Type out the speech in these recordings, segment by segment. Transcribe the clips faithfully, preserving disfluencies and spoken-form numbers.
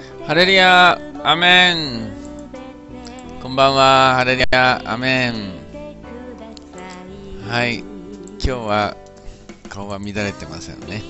ハレルヤ、アメン。こんばんは、ハレルヤ、アメン。はい、今日は顔は乱れてませんね。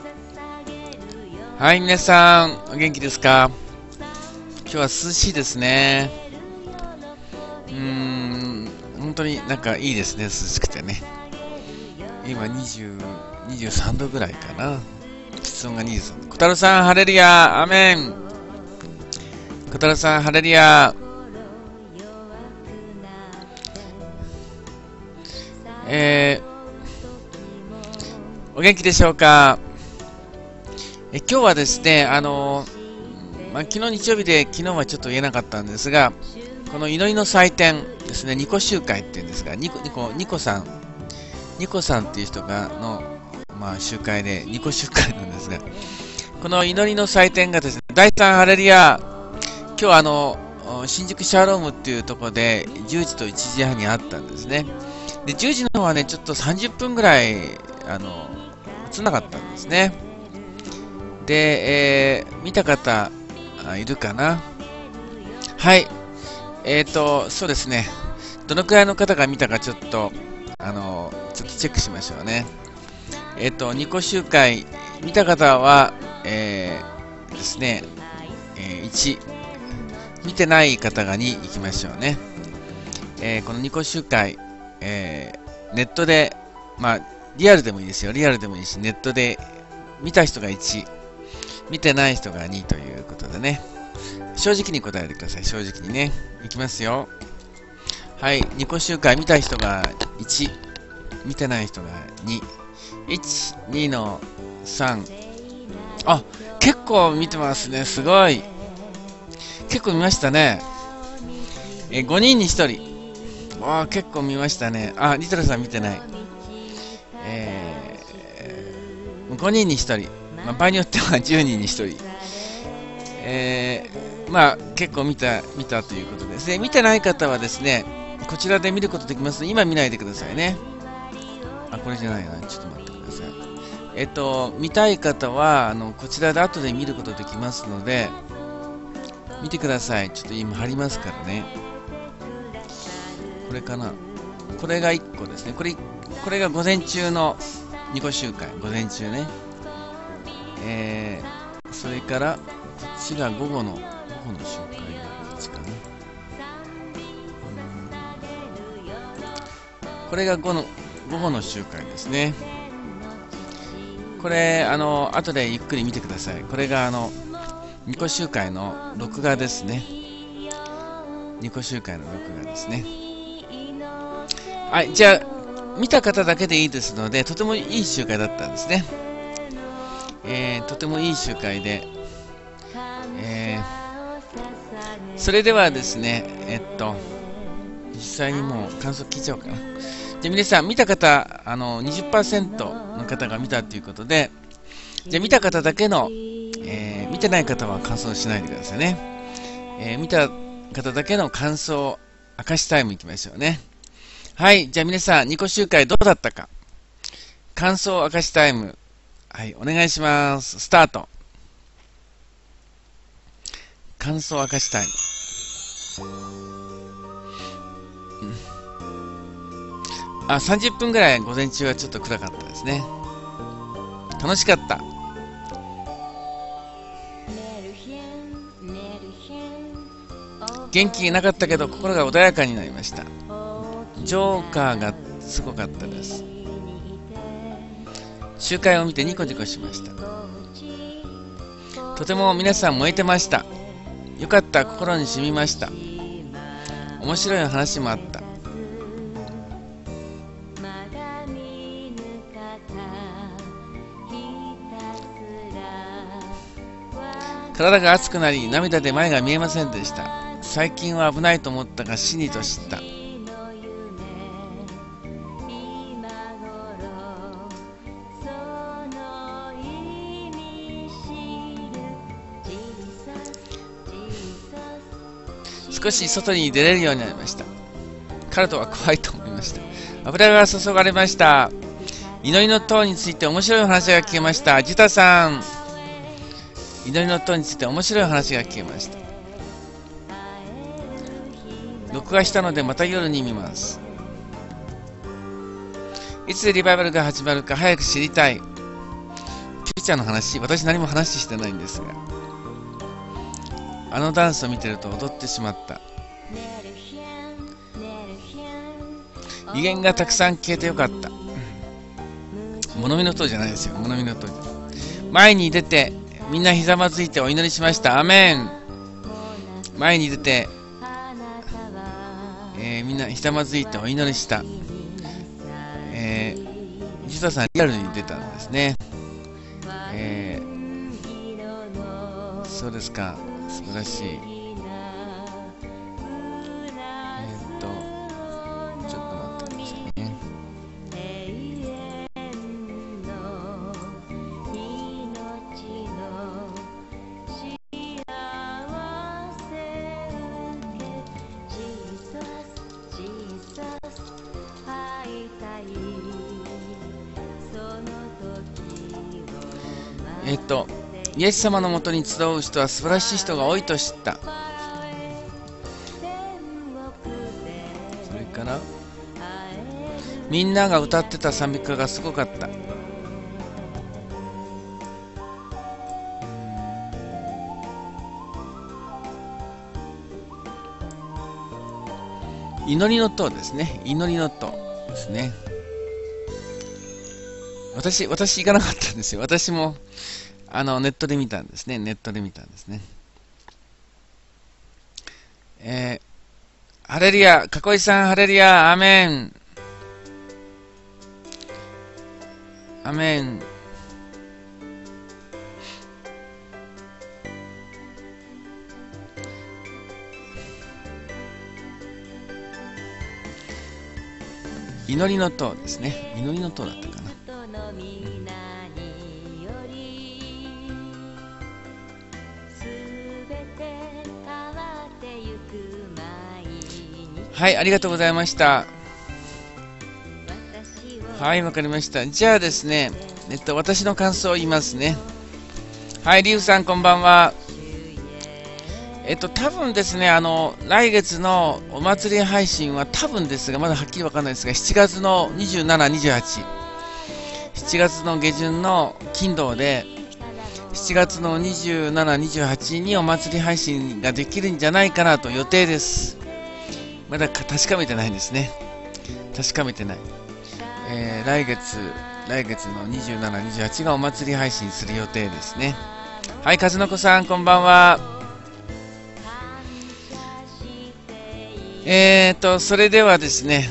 はい、皆さん、お元気ですか？今日は涼しいですね。うーん、本当になんかいいですね、涼しくてね。今にじゅう、にじゅうさんどぐらいかな。室温がにじゅうさんど。小太郎さん、ハレルヤ、アメン。小太郎さん、ハレルヤ。えー、お元気でしょうか？え今日はですね、あのーまあ、昨日日曜日で昨日はちょっと言えなかったんですが、この祈りの祭典ですね、ニコ集会っていうんですが、ニコ、ニコ、ニコさん、ニコさんっていう人がの、まあ、集会で、ニコ集会なんですが、この祈りの祭典がですね、だいさんハレルヤ、今日あの、新宿シャーロームっていうところでじゅうじといちじはんにあったんですね。で、じゅうじの方はね、ちょっとさんじゅっぷんぐらい、あの、映んなかったんですね。で、えー、見た方、いるかな？はい。えーと、そうですね。どのくらいの方が見たかちょっと、あの、ちょっとチェックしましょうね。えーと、ニコ集会、見た方は、えー、ですね、えー、いち、見てない方がに行きましょうね。えー、このニコ集会、えー、ネットで、まあ、リアルでもいいですよ。リアルでもいいし、ネットで見た人がいち、見てない人がにということでね。正直に答えてください。正直にね。いきますよ。はい。ニコ集会見た人がいち、見てない人がに。いち、にのさん。あ、結構見てますね。すごい。結構見ましたね。え、ごにんにひとり。わあ、結構見ましたね。あ、リトルさん見てない。えー、ごにんにひとり。まあ、場合によってはじゅうにんにひとり。えー、まあ、結構見た、見たということですね。見てない方はですね、こちらで見ることできますので、今見ないでくださいね。あ、これじゃないな。ちょっと待ってください。えっと、見たい方は、あの、こちらで後で見ることできますので、見てください。ちょっと今貼りますからね。これかな。これがいっこですね。これ、これが午前中のニコ集会。午前中ね。えー、それから、こっちが午後の、午後の集会がこっちかな。これが午後の、午後の集会ですね。これ、あの、後でゆっくり見てください。これが、あの、ニコ集会の録画ですね。ニコ集会の録画ですね。はい、じゃあ、見た方だけでいいですので、とてもいい集会だったんですね。えー、とてもいい集会で、えー、それではですね、えっと、実際にもう感想聞いちゃおうかな。じゃあ皆さん、見た方、あの、にじゅっパーセント の方が見たということで、じゃあ見た方だけの、えー、見てない方は感想しないでくださいね。えー、見た方だけの感想、明かしタイムいきましょうね。はい、じゃあ皆さん、ニコ集会どうだったか。感想明かしタイム。はい、お願いします。スタート。感想明かしタイム。うん、あ、さんじゅっぷんぐらい午前中はちょっと暗かったですね。楽しかった。元気なかったけど心が穏やかになりました。ジョーカーがすごかったです。集会を見てニコニコしました。とても皆さん燃えてました。よかった。心に染みました。面白い話もあった。体が熱くなり涙で前が見えませんでした。最近は危ないと思ったが死にと知った。少し外に出れるようになりました。カルトは怖いと思いました。油が注がれました。祈りの塔について面白い話が聞けました。ジュタさん、 祈りの塔について面白い話が聞けました。録画したのでまた夜に見ます。いつリバイバルが始まるか早く知りたい。フューチャーの話、私何も話してないんですが、あのダンスを見てると踊ってしまった。威厳がたくさん消えてよかった。物見の塔じゃないですよ。物見の塔。前に出てみんなひざまずいてお祈りしました。アメン。前に出て、えー、みんなひざまずいてお祈りした。えー、ジュタさんリアルに出たんですね。えー、そうですか。素晴らしい。えー、っとちょっと待ってくださいね。えー、っとイエス様のもとに集う人は素晴らしい人が多いと知った。それからみんなが歌ってた賛美歌がすごかった。祈りの塔ですね。祈りの塔ですね。私、私行かなかったんですよ。私もあのネットで見たんですね。ネットで見たんですね。えー、ハレルヤ、かこいさん、ハレルヤ、アメン。アメン。祈りの塔ですね。祈りの塔だったかな。はい、ありがとうございました。はい、わかりました。じゃあですね、えっと、私の感想を言いますね。はい、リュウさん、こんばんは。えっと、多分ですね、あの、来月のお祭り配信は多分ですが、まだはっきりわかんないですが、しちがつのにじゅうしち、にじゅうはち、しちがつの下旬の金土で、しちがつのにじゅうしち、にじゅうはちにお祭り配信ができるんじゃないかなと予定です。まだ確かめてないんですね。確かめてない。えー、来月、来月のにじゅうしち、にじゅうはちがお祭り配信する予定ですね。はい、数の子さん、こんばんは。えーと、それではですね、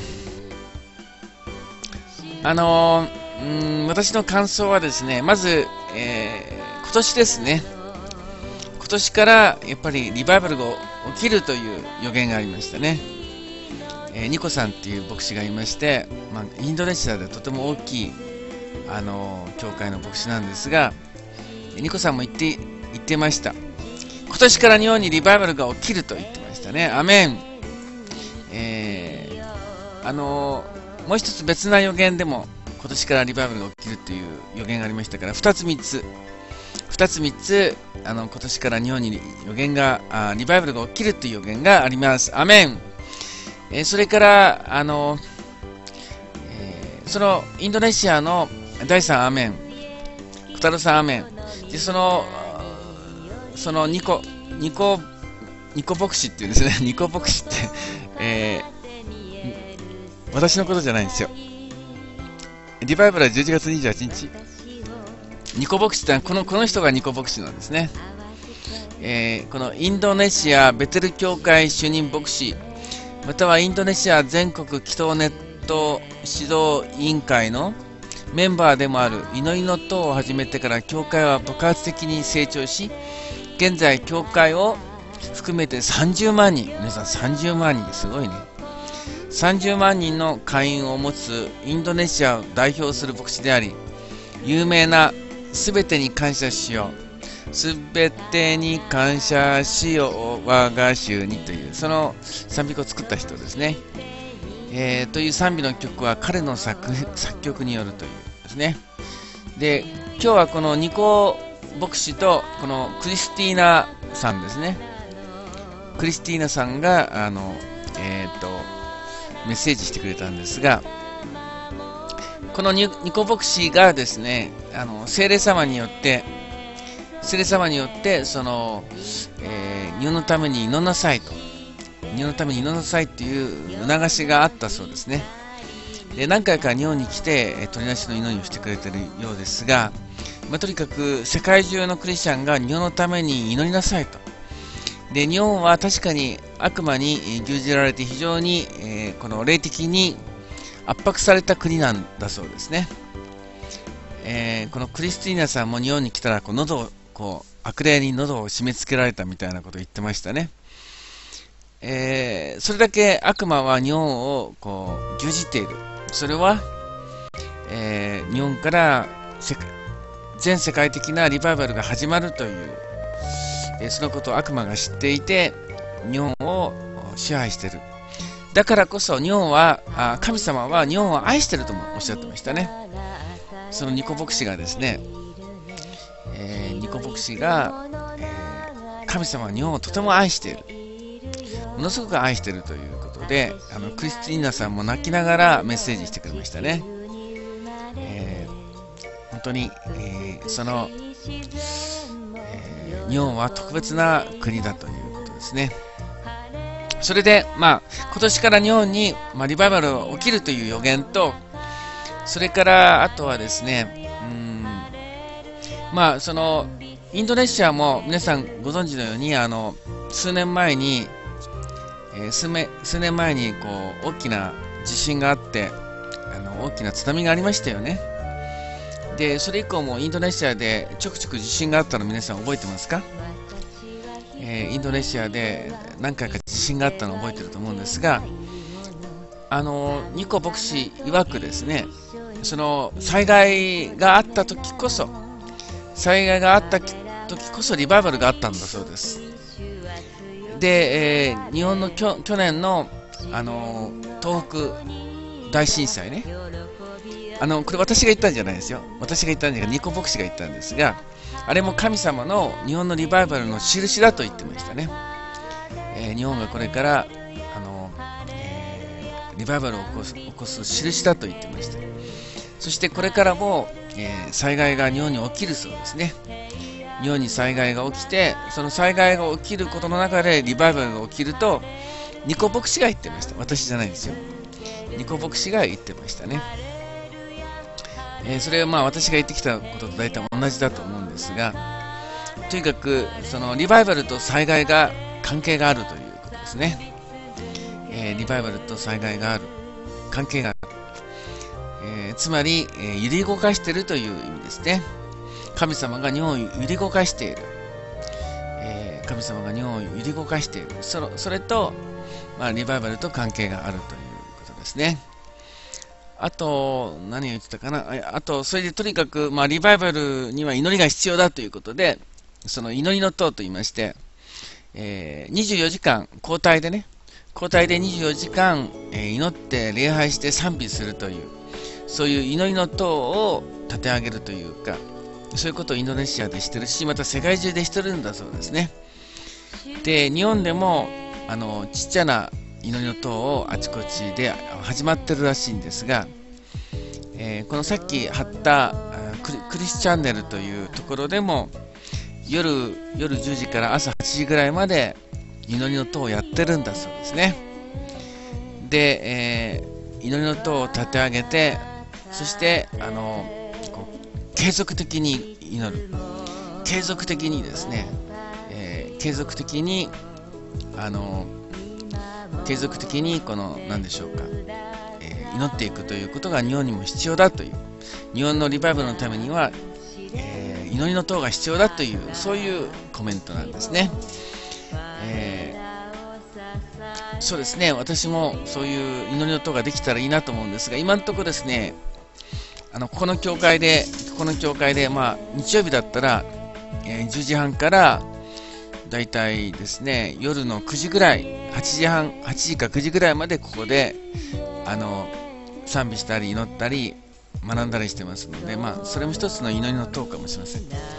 あのー、うーん、私の感想はですね、まず、えー、今年ですね、今年からやっぱりリバイバルが起きるという予言がありましたね。えー、ニコさんっていう牧師がいまして、まあ、インドネシアでとても大きい、あのー、教会の牧師なんですが、ニコさんも言って、言ってました。今年から日本にリバイバルが起きると言ってましたね。アメン。えー、あのー、もう一つ別な予言でも今年からリバイバルが起きるという予言がありましたから、二つ三つ、二つ三つ、あの、今年から日本に予言が、あリバイバルが起きるという予言があります。アメン。えー、それから、あの、えー、そのインドネシアの第三アメン、小太郎さんアメン。で、その、そのニコ、ニコ、ニコ牧師っていうんですね。ニコ牧師って、えー、私のことじゃないんですよ。リバイバルはじゅういちがつにじゅうはちにち。ニコ牧師ってこの、この人がニコ牧師なんですね。えー、このインドネシアベテル教会主任牧師、またはインドネシア全国祈祷ネット指導委員会のメンバーでもある祈りの塔を始めてから教会は爆発的に成長し、現在教会を含めてさんじゅうまんにん、皆さんさんじゅうまんにん、すごいね。さんじゅうまんにんの会員を持つインドネシアを代表する牧師であり、有名なすべてに感謝しよう、すべてに感謝しよう、我が主にという、その賛美歌を作った人ですね。えー、という賛美の曲は彼の 作, 作曲によるというですね。で、今日はこのニコ牧師とこのクリスティーナさんですね。クリスティーナさんがあの、えー、とメッセージしてくれたんですが、このニコ牧師がですね、あの聖霊様によって聖霊様によってその、えー、日本のために祈んなさいと、日本のために祈んなさいっていう促しがあったそうですね。で、何回か日本に来て取りなしの祈りをしてくれているようですが、まあ、とにかく世界中のクリスチャンが日本のために祈りなさいと。で、日本は確かに悪魔に牛耳られて非常に、えー、この霊的に圧迫された国なんだそうですね。えー、このクリスティーナさんも日本に来たらこう喉をこう悪霊に喉を締め付けられたみたいなことを言ってましたね。えー、それだけ悪魔は日本をこう牛耳っている。それは、えー、日本から世界全世界的なリバイバルが始まるという、えー、そのことを悪魔が知っていて日本を支配している。だからこそ日本はあ神様は日本を愛しているともおっしゃってましたね。そのニコ牧師がですね、えー、ニコ牧師が、えー、神様は日本をとても愛している、ものすごく愛しているということで、あのクリスティーナさんも泣きながらメッセージしてくれましたね。えー、本当に、えー、その、えー、日本は特別な国だということですね。それで、まあ、今年から日本に、まあ、リバイバルが起きるという予言と、それからあとはですね、うーん、まあ、そのインドネシアも皆さんご存知のように、あの数年前に、えー、数, め数年前にこう大きな地震があって、あの大きな津波がありましたよね。で、それ以降もインドネシアでちょくちょく地震があったの皆さん覚えてますか？えー、インドネシアで何回か地震があったのを覚えてると思うんですが、あのニコ牧師曰くですね、その災害があった時こそ災害があった時こそリバイバルがあったんだそうです。で、えー、日本のきょ去年の、あの東北大震災ね、あのこれ私が言ったんじゃないですよ。私が言ったんじゃなくてニコ牧師が言ったんですが、あれも神様の日本のリバイバルの印だと言ってましたね。えー、日本がこれからあの、えー、リバイバルを起こす、起こす印だと言ってました。そしてこれからも、えー、災害が日本に起きるそうですね。日本に災害が起きて、その災害が起きることの中でリバイバルが起きるとニコ牧師が言ってました。私じゃないんですよ。ニコ牧師が言ってましたね。えー、それはまあ私が言ってきたことと大体同じだと思うんですが、とにかくそのリバイバルと災害が関係があるということですね。えー、リバイバルと災害がある、関係がある、えー、つまり、えー、揺り動かしているという意味ですね。神様が日本を揺り動かしている、えー、神様が日本を揺り動かしている、そのそれと、まあ、リバイバルと関係があるということですね。あと、何を言ってたかな。あと、それでとにかく、まあ、リバイバルには祈りが必要だということで、その祈りの塔と言いまして、えー、にじゅうよじかん交代でね、交代でにじゅうよじかん、えー、祈って礼拝して賛美するという、そういう祈りの塔を立て上げるというか、そういうことをインドネシアでしてるし、また世界中でしてるんだそうですね。で、日本でも、あの、ちっちゃな祈りの塔をあちこちで始まってるらしいんですが、えー、このさっき貼ったク リ, クリスチャンネルというところでも夜, 夜じゅうじから朝はちじぐらいまで祈りの塔をやってるんだそうですね。で、えー、祈りの塔を立て上げて、そしてあのこう継続的に祈る、継続的にですね、えー、継続的にあの継続的にこの何でしょうか、えー、祈っていくということが日本にも必要だという、日本のリバイバルのためには、えー、祈りの塔が必要だという、そういうコメントなんですね。えー、そうですね、私もそういう祈りの塔ができたらいいなと思うんですが、今のところですね、あのここの教会でここの教会で、まあ、日曜日だったら、えー、じゅうじはんからだいたいですね、夜のくじぐらい、はちじはん、はちじかくじぐらいまでここであの賛美したり祈ったり学んだりしてますので、まあ、それも一つの祈りの塔かもしれません。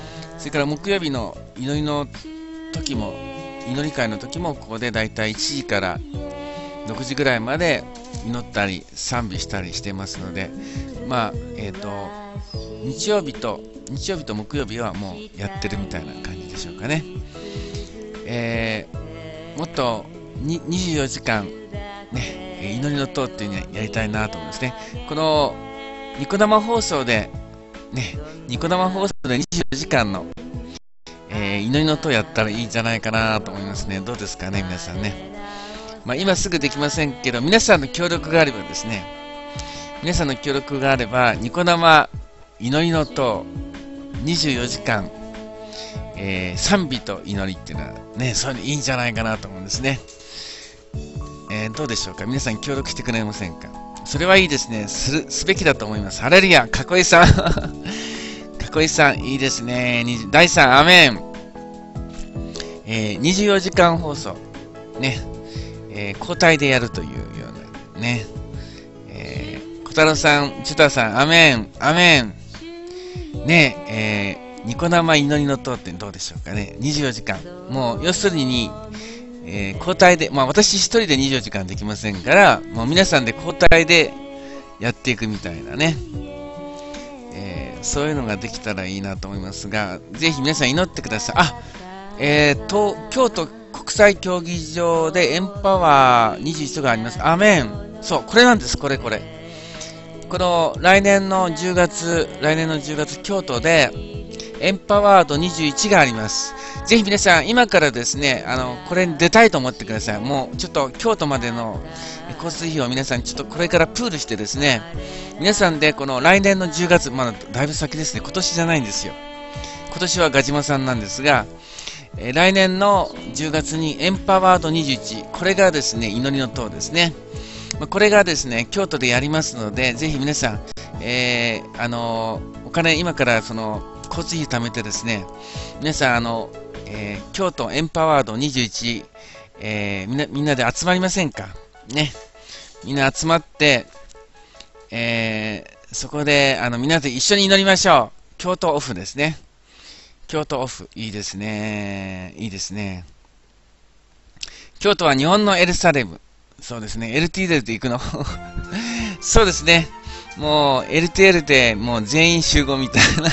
れから木曜日の祈りの時も、祈り会の時も、ここでだいたいいちじからろくじぐらいまで祈ったり、賛美したりしてますので、まあ、えっと、日曜日と、日曜日と木曜日はもうやってるみたいな感じでしょうかね。えー、もっとににじゅうよじかん、ね、祈りの塔っていうのをやりたいなと思いますね。このニコ生放送で、ね、ニコ生放送でにじゅうよじかんの、えー、祈りの塔やったらいいんじゃないかなと思いますね。どうですかね、皆さんね。まあ、今すぐできませんけど、皆さんの協力があればですね、皆さんの協力があれば、ニコ生祈りの塔にじゅうよじかん、えー、賛美と祈りっていうのはね、そういうのいいんじゃないかなと思うんですね。えー、どうでしょうか、皆さん協力してくれませんか。それはいいですね。する、すべきだと思います。ハレルヤ、かこいさん。かこいさん、いいですね。だいさん、アメン。えー、にじゅうよじかん放送。ね。えー、交代でやるというような。ね。えー、小太郎さん、チュタさん、アメン、アメン。ねえ、えー、ニコ生祈りの塔ってどうでしょうかね。にじゅうよじかん。もう、要するに、えー、交代で、まあ私一人でにじゅうよじかんできませんから、もう皆さんで交代でやっていくみたいなね、えー、そういうのができたらいいなと思いますが、ぜひ皆さん祈ってください。あ、えーと、京都国際競技場でエンパワーにじゅういちがあります。アメン。そう、これなんです、これこれ。この来年のじゅうがつ、来年のじゅうがつ、京都でエンパワードにじゅういちがあります。ぜひ皆さん、今からですね、あの、これに出たいと思ってください。もう、ちょっと、京都までの交通費を皆さん、ちょっとこれからプールしてですね、皆さんで、この来年のじゅうがつ、まだだいぶ先ですね、今年じゃないんですよ。今年はガジマさんなんですが、えー、来年のじゅうがつにエンパワードにじゅういち、これがですね、祈りの塔ですね。まあ、これがですね、京都でやりますので、ぜひ皆さん、えー、あのー、お金、今からその、交通費貯めてですね、皆さん、あの、えー、京都エンパワードにじゅういち、えー、みんな、みんなで集まりませんかね。みんな集まって、えー、そこで、あの、みんなで一緒に祈りましょう。京都オフですね。京都オフ。いいですね。いいですね。京都は日本のエルサレム。そうですね。エルティーエル で行くの。そうですね。もう、エルティーエル でもう全員集合みたいな。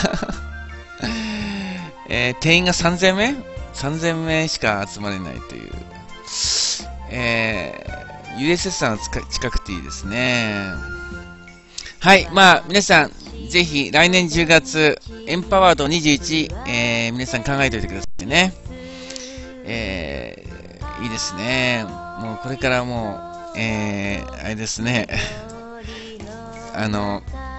えー、定員がさんぜんめい ?さんぜん 名しか集まれないという。えー、ユーエスエス さんは近くていいですね。はい。まあ、皆さん、ぜひ来年じゅうがつ、エンパワードにじゅういち、えー、皆さん考えておいてくださいね。えー、いいですね。もうこれからもう、えー、あれですね。あの、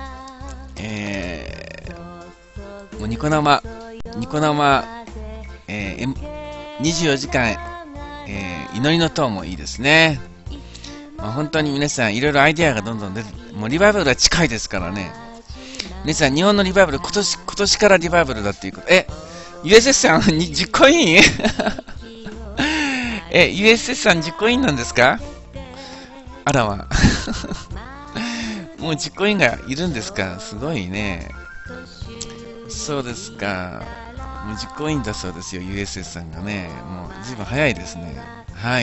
えー、もうニコ生、ニコ生、えー、にじゅうよじかん、えー、祈りの塔もいいですね。まあ、本当に皆さんいろいろアイデアがどんどん出て、もうリバイバルは近いですからね。皆さん日本のリバイバル、今年、今年からリバイバルだっていうこと。え、ユーエスエス さん実行委員え、ユーエスエス さん実行委員なんですか？あらま。もう実行委員がいるんですか？すごいね。そうですか。もう実行委員だそうですよ、ユーエスエス さんがね。もうずいぶん早いですね。はい。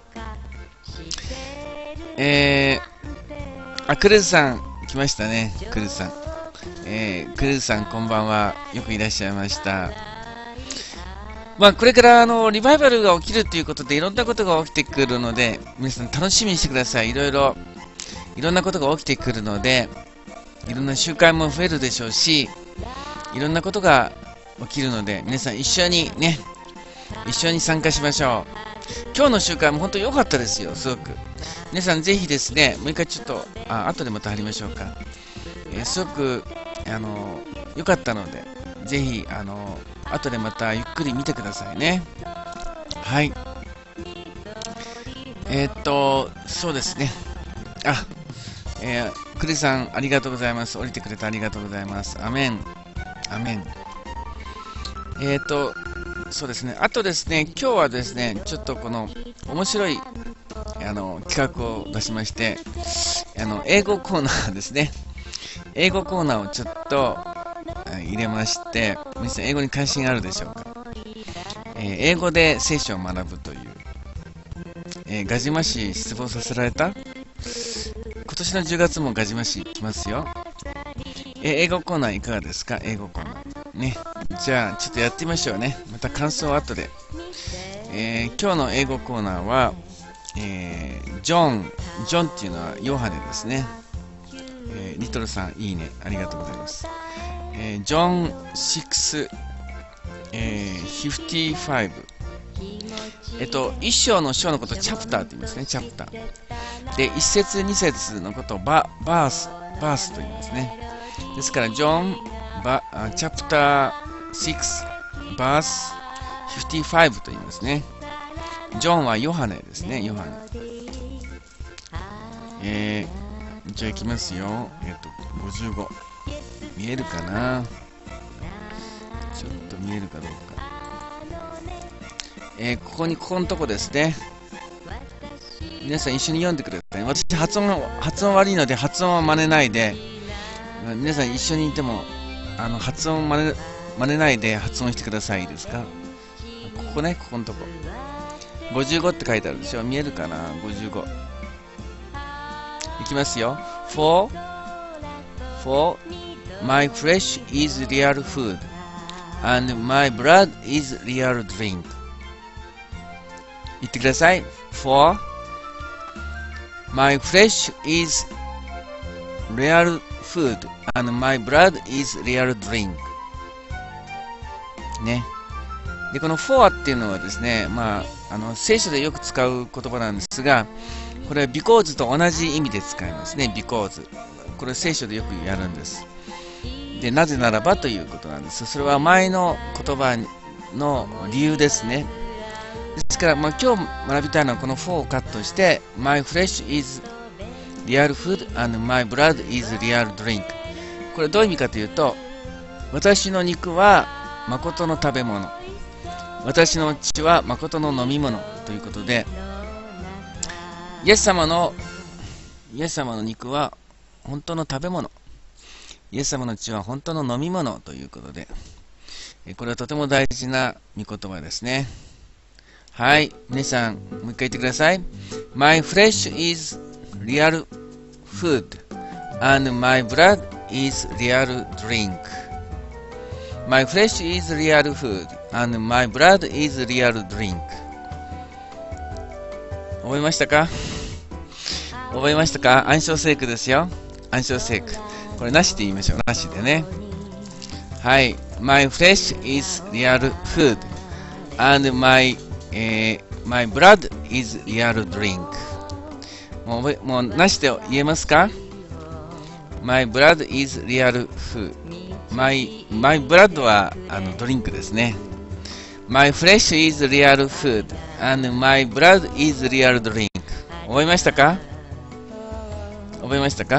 えー、あ、クルーズさん来ましたね。クルーズさん。えー、クルーズさんこんばんは。よくいらっしゃいました。まあ、これからあのリバイバルが起きるということでいろんなことが起きてくるので、皆さん楽しみにしてください。いろいろ、いろんなことが起きてくるので、いろんな集会も増えるでしょうし、いろんなことが起きるので、皆さん一緒にね、一緒に参加しましょう。今日の集会も本当に良かったですよ、すごく。皆さんぜひですね、もう一回ちょっと、あ、後でまた貼りましょうか。えー、すごく、あの、良かったので、ぜひ、あの、後でまたゆっくり見てくださいね。はい。えー、っと、そうですね。あ、えー、クリさん、ありがとうございます。降りてくれてありがとうございます。アメン。アメン。えー、っと、そうですね。あとですね、今日はですね、ちょっとこの、面白い、あの、企画を出しまして、あの、英語コーナーですね。英語コーナーをちょっと、 入れまして、皆さん英語に関心あるでしょうか。えー、英語で聖書を学ぶという、えー、ガジマ市失望させられた。今年のじゅうがつもガジマ市来ますよ。えー、英語コーナーいかがですか？英語コーナーね。じゃあちょっとやってみましょうね。また感想は後で。えー、今日の英語コーナーは、えー、ジョンジョンっていうのはヨハネですね。えー、リトルさんいいね、ありがとうございます。えー、ジョンろく、えー、ごじゅうご。えっと、一章の章のことをチャプターって言いますね、チャプター。で、一節二節のことをババース、バースと言いますね。ですから、ジョン、バチャプターろく、バースごじゅうごと言いますね。ジョンはヨハネですね、ヨハネ。えー、じゃあ行きますよ。えっと、ごじゅうご。見えるかな？ちょっと見えるかどうか。えー、ここに、ここのとこですね。皆さん一緒に読んでください。私、発音、発音悪いので、発音は真似ないで、皆さん一緒にいても、あの、発音真似、真似ないで発音してください。いいですか？ここね、ここのとこ。ごじゅうごって書いてあるでしょ？見えるかな？ ごじゅうご。いきますよ。For, for my flesh is real food, and my blood is real drink. 言ってください。For my flesh is real food, and my blood is real drink. ね。で、この for っていうのはですね、まあ、あの、聖書でよく使う言葉なんですが、これは because と同じ意味で使いますね。because。これ聖書でよくやるんです。で、なぜならばということなんです。それは前の言葉の理由ですね。ですから、まあ、今日学びたいのはこの for をカットして、my flesh is real food and my blood is real drink。これどういう意味かというと、私の肉は誠の食べ物。私の血は誠の飲み物ということで、イエス様の、イエス様の肉は本当の食べ物。イエス様の血は本当の飲み物ということで、これはとても大事な御言葉ですね。はい。皆さん、もう一回言ってください。My flesh is real food, and my blood is real drink.My flesh is real food, and my blood is real drink. 覚えましたか？覚えましたか？暗唱聖句ですよ。暗唱聖句。これなしで言いましょう。なしでね。はい。My flesh is real food, and my, えー、my blood is real drink. もう覚え、もうなしで言えますか？ My blood is real food.My, my blood はあのドリンクですね。My flesh is real food, and my blood is real drink. 覚えましたか？覚えましたか？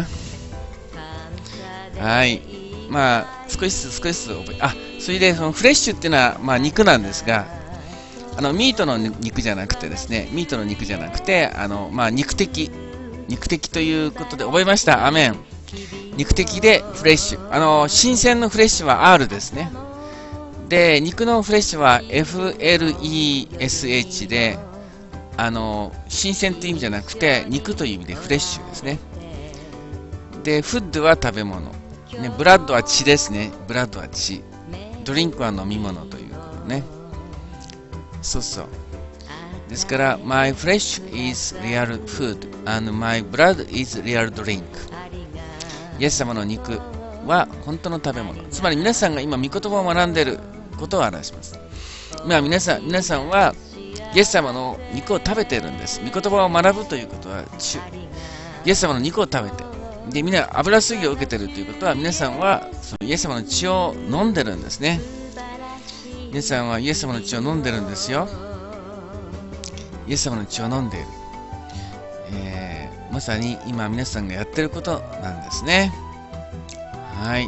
はい。まあ、少しずつ少しずつ覚え、あ、それでそのフレッシュっていうのは、まあ、肉なんですが、あの、ミートの肉じゃなくてですね、ミートの肉じゃなくて、あの、まあ、肉的、肉的ということで、覚えました？アメン。肉的でフレッシュ。あの、新鮮のフレッシュは R ですね。で、肉のフレッシュは エフエルイーエスエイチ で、あの、新鮮という意味じゃなくて、肉という意味でフレッシュですね。で、フッドは食べ物。ね、ブラッドは血ですね。ブラッドは血。ドリンクは飲み物ということね。そうそう。ですから、my flesh is real food, and my blood is real drink.イエス様の肉は本当の食べ物。つまり皆さんが今、御言葉を学んでいることを表します。今皆さん、皆さんはイエス様の肉を食べているんです。御言葉を学ぶということは、イエス様の肉を食べて、で、みんな油水を受けているということは、皆さんはそのイエス様の血を飲んでるんですね。皆さんはイエス様の血を飲んでるんですよ。イエス様の血を飲んでいる。えー、まさに今皆さんがやってることなんですね。はい。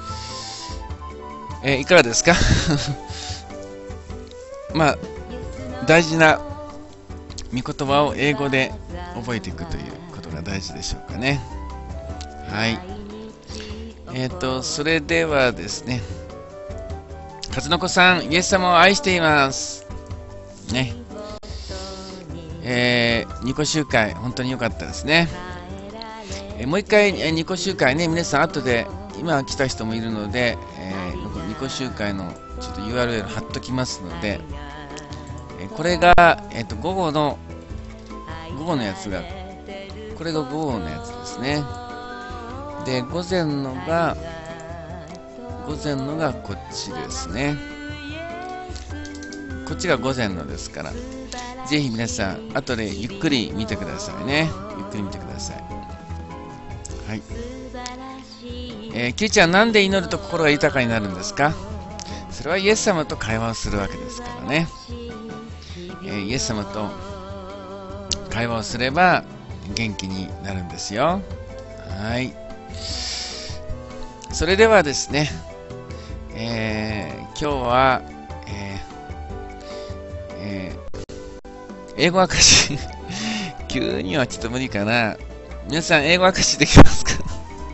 えー、いかがですか？まあ、大事な御言葉を英語で覚えていくということが大事でしょうかね。はい。 えっと、それではですね、数の子さん、イエス様を愛しています。ね。えー、ニコ集会、本当に良かったですね。えー、もう一回、えー、ニコ集会ね、皆さん後で、今来た人もいるので、えー、ニコ集会のちょっと ユーアールエル 貼っときますので、えー、これが、えっと、午後の、午後のやつが、これが午後のやつですね。で、午前のが、午前のがこっちですね。こっちが午前のですから、ぜひ皆さん、後でゆっくり見てくださいね。ゆっくり見てください。はい。えー、キューちゃん、なんで祈ると心が豊かになるんですか？それはイエス様と会話をするわけですからね。えー、イエス様と会話をすれば元気になるんですよ。はい。それではですね、えー、今日は、えーえー、英語明かし急にはちょっと無理かな。皆さん英語明かしできますか？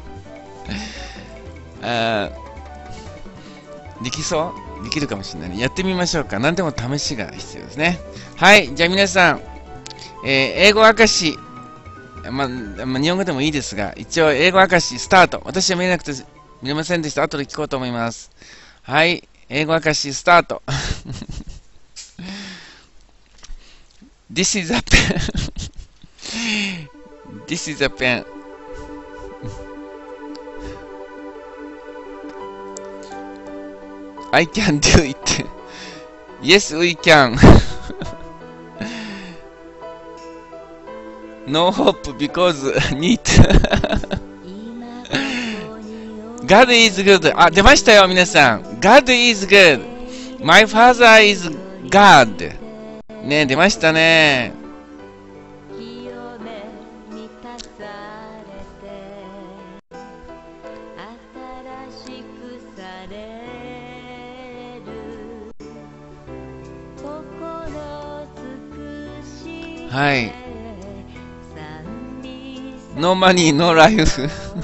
あできそうできるかもしれない、ね。やってみましょうか。何でも試しが必要ですね。はい。じゃあ皆さん、えー、英語明かし、まあ、まあ、日本語でもいいですが、一応英語明かしスタート。私は見えなくて見れませんでした。後で聞こうと思います。はい。英語明かしスタート。This is a pen. This is a pen. I can do it. Yes, we can. No hope because need. God is good. あ、出ましたよ、皆さん。God is good. My father is God. ね、出ましたね。はい。No money, no life.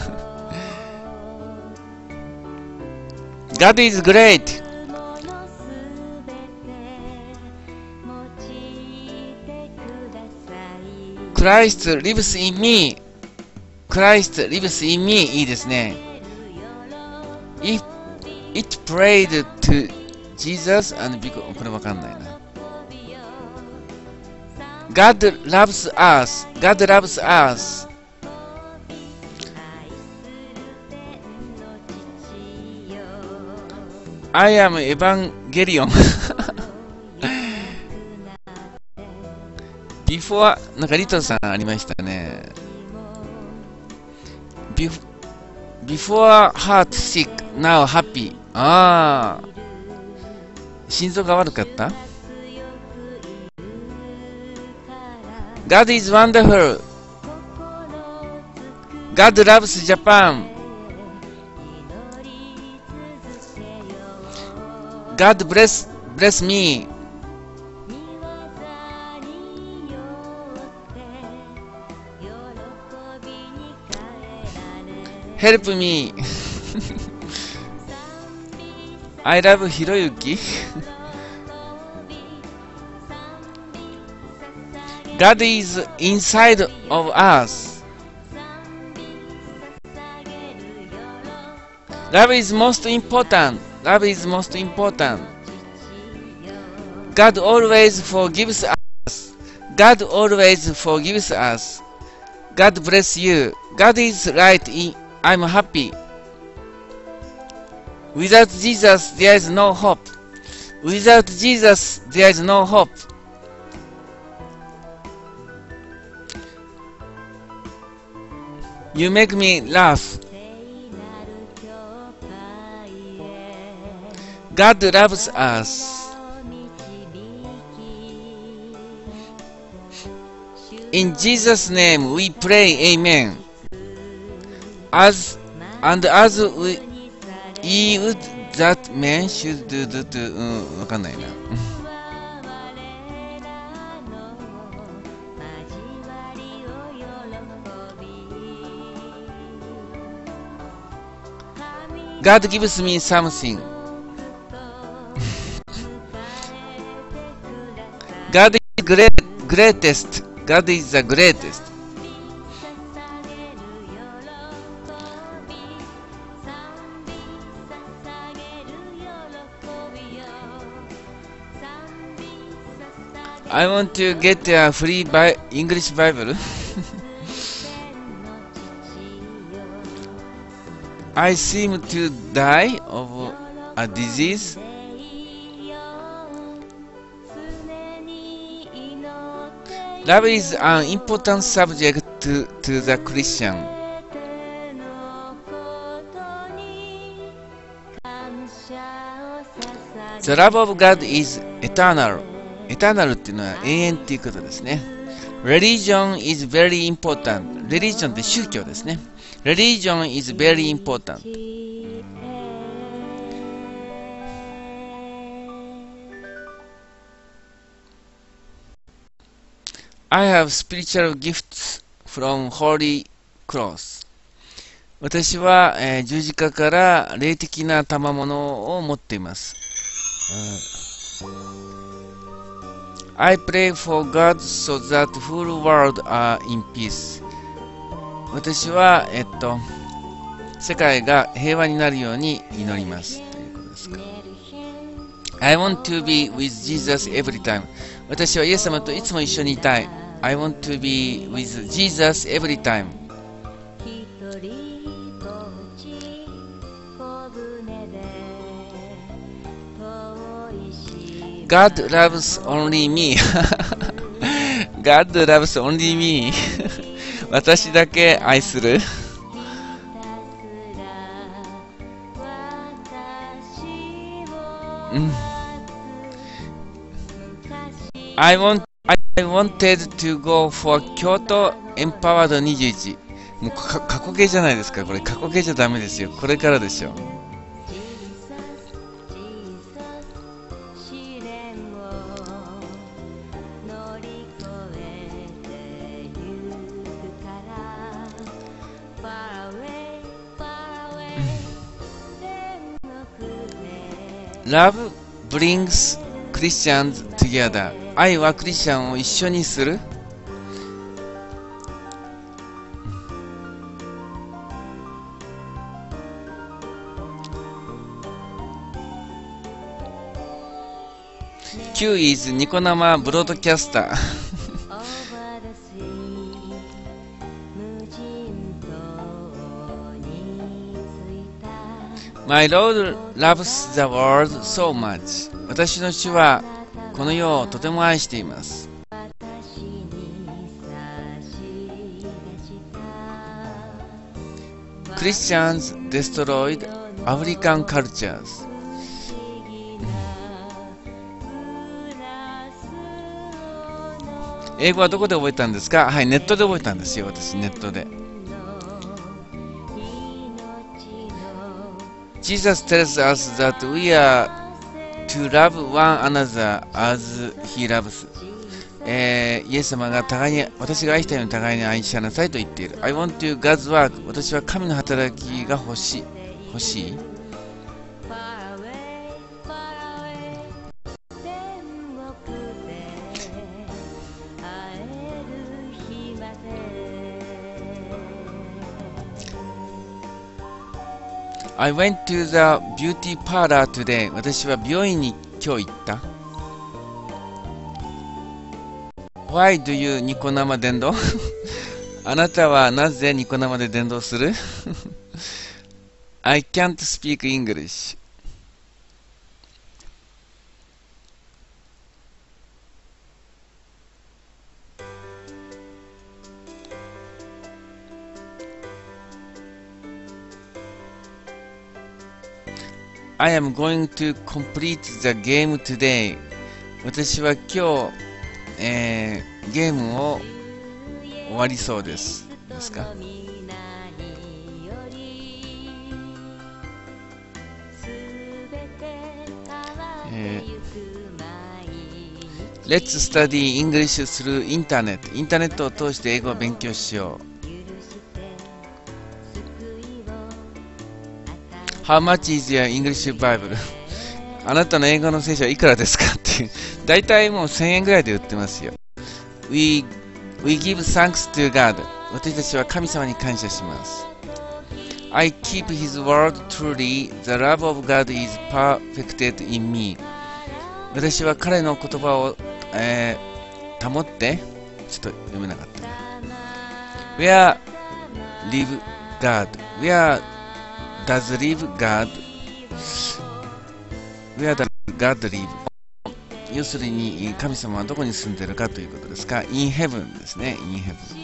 God is great. Christ lives in me. Christ lives in me. いいですね。If it prayed to Jesus and because これわかんないな。God loves us. God loves us. I am Evangelion. Before なんかリトルさんありましたね。Before heart sick, now happy. ああ。心臓が悪かった？ God is wonderful. God loves Japan. God bless bless me. Help me. I love Hiroyuki. God is inside of us. Love is most important. Love is most important. God always forgives us. God always forgives us. God bless you. God is right in I'm happy. Without Jesus, there is no hope. Without Jesus, there is no hope. You make me laugh. God loves us. In Jesus' name we pray, Amen. As and as we, we would that men should do, do, do うん、わかんないな。 God gives me something. God is great, greatest. God is the greatest. I want to get a free Bi English Bible. I seem to die of a disease. Love is an important subject to, to the Christian. The love of God is eternal. eternal っていうのは永遠っていうことですね。Religion is very important. Religion って宗教ですね。Religion is very important. I have spiritual gifts from Holy Cross. 私は、えー、十字架から霊的な賜物を持っています。I pray for God so that the whole world are in peace. 私は、えっと、世界が平和になるように祈ります。ということですか。I want to be with Jesus every time. 私はイエス様といつも一緒にいたい。I want to be with Jesus every time. God loves only me. God loves only me. 私だけ愛する。うん。I want, I wanted to go for 京都エンパワードにじゅういち。もうか過去形じゃないですか。これ過去形じゃダメですよ。これからでしょ。Love brings Christians together. 愛はクリスチャンを一緒にする。Q is ニコ生ブロードキャスター。My Lord loves the world so much. 私の主はこの世をとても愛しています。Christians destroyed African cultures. 英語はどこで覚えたんですか？はい、ネットで覚えたんですよ、私、ネットで。Jesus tells us that we are to love one another as he loves. えー、イエス様が互いに、私が愛したように互いに愛しなさいと言っている。I want to God's work. 私は神の働きが欲しい。欲しい。I went to the beauty parlor today. 私は美容院に今日行った。Why do you ニコ生伝道あなたはなぜニコ生で伝道するI can't speak English. I am going to complete the game today. 私は今日、えー、ゲームを終わりそうです。ですか？えー、Let's study English through Internet. インターネットを通して英語を勉強しよう。 How much is your English Bible? あなたの英語の聖書はいくらですかっていう。だいたいもうせんえんぐらいで売ってますよ。We, we give thanks to God. 私たちは神様に感謝します。I keep His word truly. The love of God is perfected in me. 私は彼の言葉を、えー、保って、ちょっと読めなかったな。Where live God? Where does live God? Where does God live? 要するに神様はどこに住んでいるかということですか。In heaven ですね。In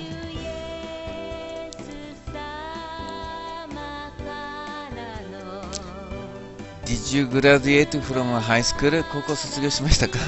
heaven。Did you graduate from high school? 高校卒業しましたか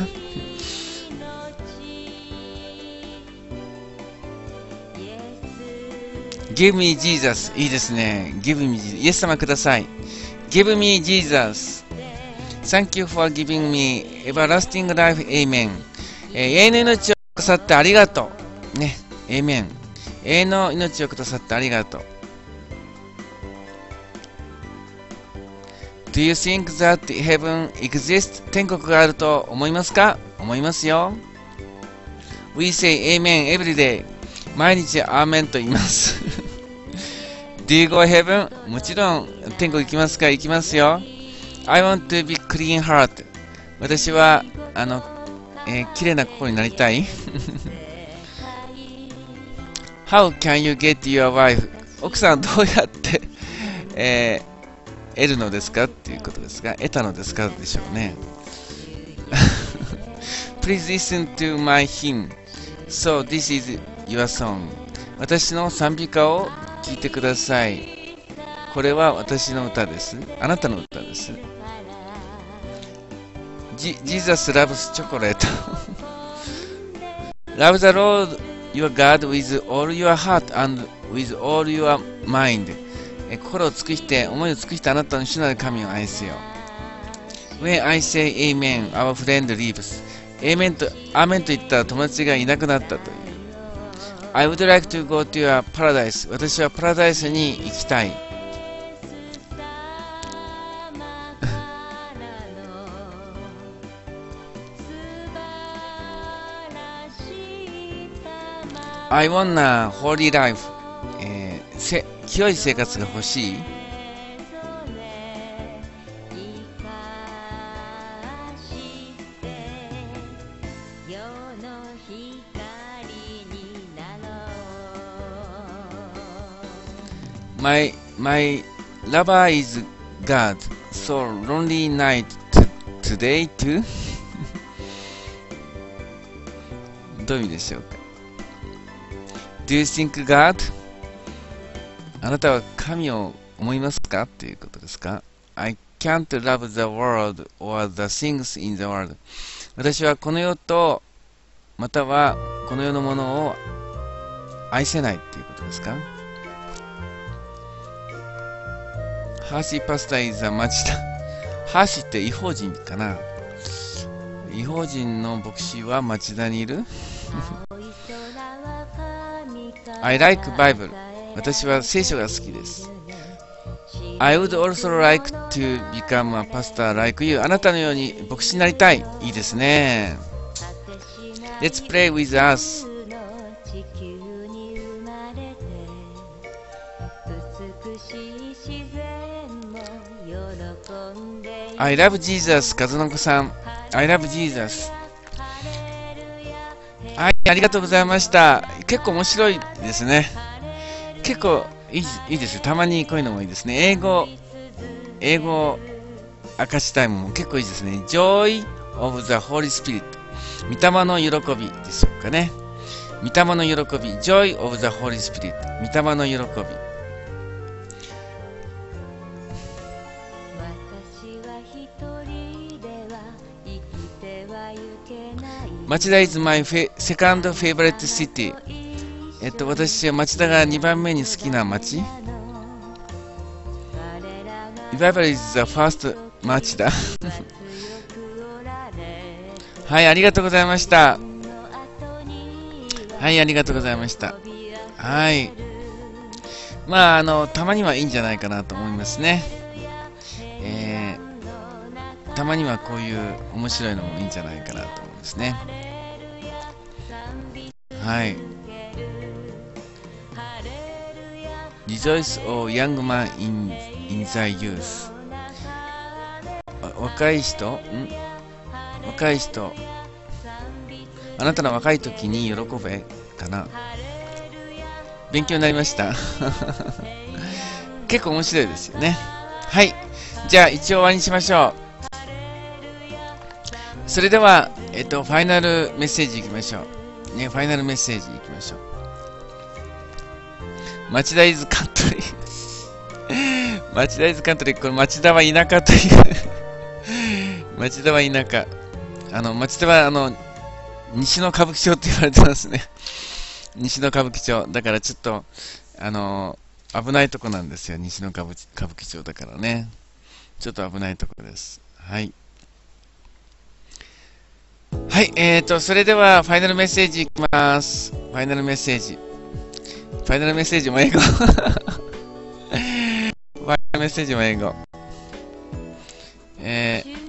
？Give me Jesus. いいですね。Give me Jesus. イエス様ください。Give me Jesus.Thank you for giving me everlasting life. Amen. えー、永遠の命をくださってありがとう。ね。Amen。永遠の命をくださってありがとう。Do you think that heaven exists? 天国があると思いますか？思いますよ。We say Amen every day. 毎日アーメンと言います。Do you go heaven? もちろん天国行きますか？行きますよ。I want to be clean heart. 私はあの、えー、綺麗な心になりたい。How can you get your wife? 奥さんどうやって、えー、得るのですかっていうことですが、得たのですかでしょうね。Please listen to my hymn. So this is your song. 私の賛美歌を聞いてください。これは私の歌です。あなたの歌です。Jesus loves chocolate. Love the Lord your God with all your heart and with all your mind. 心を尽くして、思いを尽くしてあなたの主なる神を愛せよ。When I say Amen, our friend leaves. Amen と、Amen と言ったら友達がいなくなったという。I would like to go to your paradise. 私はパラダイスに行きたい。I want a holy life、えー、せ清い生活が欲しい。My, my lover is God, so lonely night today too? どういう意味でしょうか。Do you think God? あなたは神を思いますかということですか。I can't love the world or the things in the world. 私はこの世とまたはこの世のものを愛せないということですか。ハーシーパスタイザ町田。ハーシーって異邦人かな。異邦人の牧師は町田にいる。I like Bible. 私は聖書が好きです。I would also like to become a pastor like you. あなたのように牧師になりたい。いいですね。Let's play with us. I love Jesus. 和の子さん。I love Jesus.はい、ありがとうございました。結構面白いですね。結構いい、いいですよ。たまにこういうのもいいですね。英語、英語明かしタイムも結構いいですね。Joy of the Holy Spirit。御霊の喜びでしょうかね。御霊の喜び。Joy of the Holy Spirit。御霊の喜び。町田 is my second favorite city。えっと、私は町田がにばんめに好きな町。Revival is the first 町田。はい、ありがとうございました。はい、ありがとうございました。はい。まあ、あの、たまにはいいんじゃないかなと思いますね。 たまにはこういう面白いのもいいんじゃないかなと思うんですね。はい。Rejoice, O young man in, in thy youth. 若い人ん若い人。あなたの若い時に喜べかな。勉強になりました。結構面白いですよね。はい。じゃあ一応終わりにしましょう。それでは、えっと、ファイナルメッセージいきましょう。ね、ファイナルメッセージいきましょう。町田イズカントリー。町田イズカントリー、これ町田は田舎という。町田は田舎。あの、町田は、あの、西の歌舞伎町って言われてますね。西の歌舞伎町。だからちょっと、あの、危ないとこなんですよ。西の歌舞歌舞伎町だからね。ちょっと危ないとこです。はい。はい、えーと、それでは、ファイナルメッセージいきます。ファイナルメッセージ。ファイナルメッセージも英語。ファイナルメッセージも英語。えー、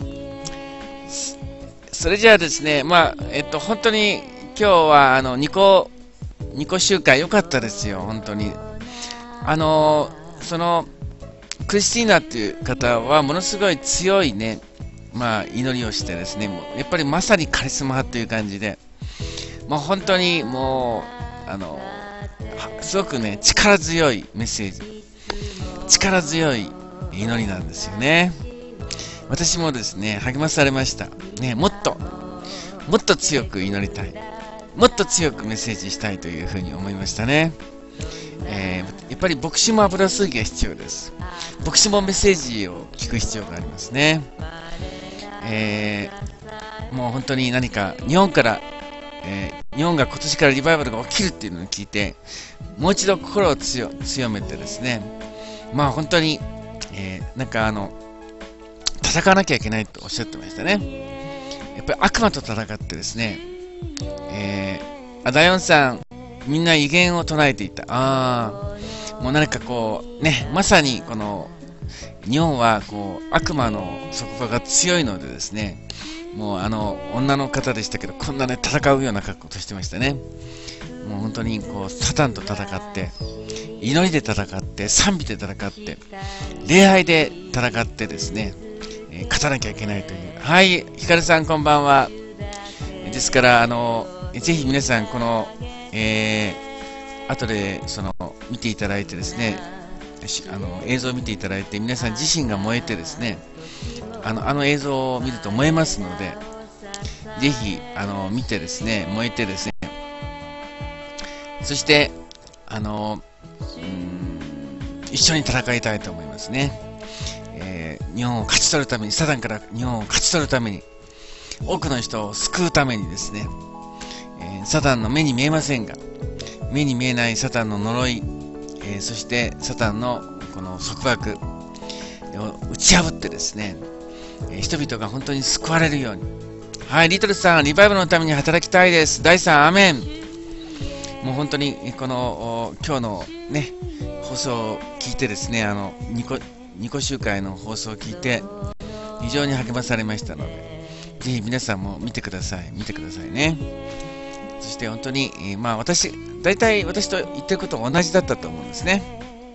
それじゃあですね、まあ、えっと、本当に今日は、あの、ニコ、ニコ集会良かったですよ、本当に。あの、その、クリスティーナっていう方は、ものすごい強いね、まあ、祈りをしてですね、もうやっぱりまさにカリスマ派という感じで、まあ、本当にもう、あの、すごくね、力強いメッセージ、力強い祈りなんですよね。私もですね、励まされました。ね、もっと、もっと強く祈りたい。もっと強くメッセージしたいというふうに思いましたね。えー、やっぱり牧師も油注ぎが必要です。牧師もメッセージを聞く必要がありますね。えー、もう本当に何か日本から、えー、日本が今年からリバイバルが起きるっていうのを聞いて、もう一度心を強強めてですね、まあ本当に、えー、なんかあの、戦わなきゃいけないとおっしゃってましたね。やっぱり悪魔と戦ってですね、えー、あ、ダヨンさん、みんな威厳を唱えていた。ああ、もう何かこう、ね、まさにこの、日本はこう悪魔の束縛が強いのでですね、もうあの女の方でしたけど、こんなね戦うような格好としてましたね。もう本当にこうサタンと戦って、祈りで戦って、賛美で戦って、礼拝で戦ってですね、えー、勝たなきゃいけないという。はい、ヒカルさんこんばんは。ですからあのぜひ皆さんこの、えー、後でその見ていただいてですね。あの映像を見ていただいて、皆さん自身が燃えてですね、あのあの映像を見ると燃えますので、ぜひあの見てですね、燃えてですね、そしてあのうーん一緒に戦いたいと思いますね。えー、日本を勝ち取るために、サタンから日本を勝ち取るために、多くの人を救うためにですね、えー、サタンの目に見えませんが、目に見えないサタンの呪い、えー、そしてサタンのこの束縛を打ち破ってですね、えー、人々が本当に救われるように。はい、リトルさん、リバイバルのために働きたいです。だいさん、アメン。もう本当にこの今日のね放送を聞いてですね、あのニコニコ集会の放送を聞いて非常に励まされましたので、ぜひ皆さんも見てください。見てくださいね。そして本当に、えー、まあ私、大体私と言ってることは同じだったと思うんですね。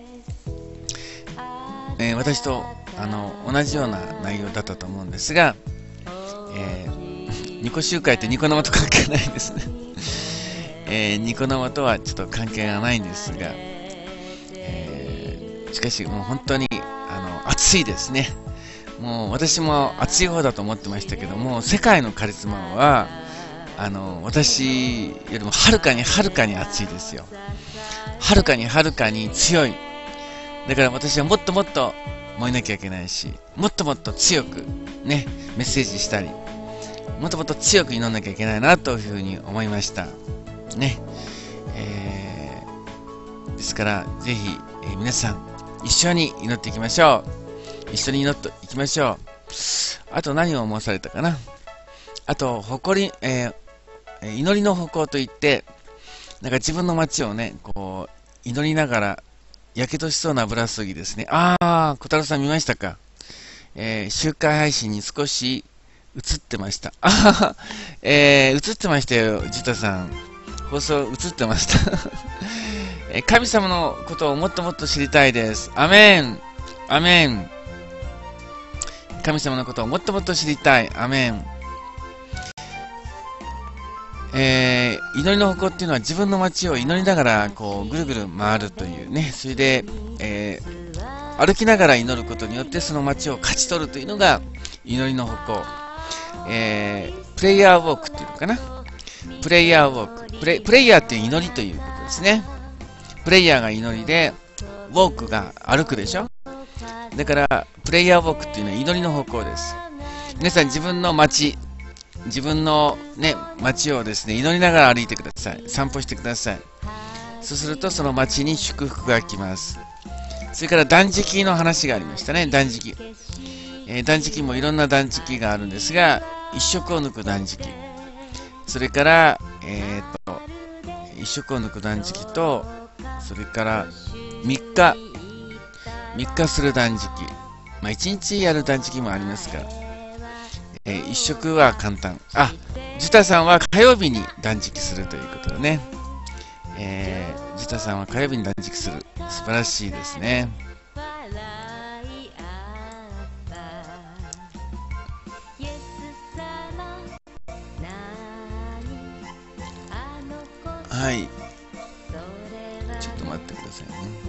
えー、私とあの同じような内容だったと思うんですが、えー、ニコ集会ってニコ生と関係ないんですね。えー、ニコ生とはちょっと関係がないんですが、えー、しかしもう本当にあの熱いですね。もう私も熱い方だと思ってましたけども、世界のカリスマはあの私よりもはるかにはるかに熱いですよ。はるかにはるかに強い。だから私はもっともっと燃えなきゃいけないし、もっともっと強くねメッセージしたり、もっともっと強く祈らなきゃいけないなというふうに思いましたね。えー、ですからぜひ、えー、皆さん一緒に祈っていきましょう。一緒に祈っていきましょう。あと何を申されたかな。あと誇り、えー、祈りの矛といって、なんか自分の街をねこう祈りながらやけどしそうな油注ぎですね。ああ、小太郎さん見ましたか。 えー、周回配信に少し映ってました。あはは、えー、映ってましたよ、ジタさん。放送映ってました。えー神様のことをもっともっと知りたいです。アメン。アメン。神様のことをもっともっと知りたい。アメン。えー、祈りの矛っていうのは自分の街を祈りながらこうぐるぐる回るというね、それで、えー、歩きながら祈ることによってその街を勝ち取るというのが祈りの矛、えー、プレイヤーウォークっていうのかな。プレイヤーウォーク、プレ、プレイヤーっていう祈りということですね。プレイヤーが祈りで、ウォークが歩くでしょ。だからプレイヤーウォークっていうのは祈りの方向です。皆さん自分の街、自分のね、街をですね、祈りながら歩いてください。散歩してください。そうするとその街に祝福が来ます。それから断食の話がありましたね。断食、えー、断食もいろんな断食があるんですが、一食を抜く断食、それからえー、っと一食を抜く断食と、それからみっかみっかする断食、まあ、いちにちやる断食もありますが、えー、一食は簡単。あ、ジュタさんは火曜日に断食するということでね、えー、ジュタさんは火曜日に断食する。素晴らしいですね。はい、ちょっと待ってくださいね。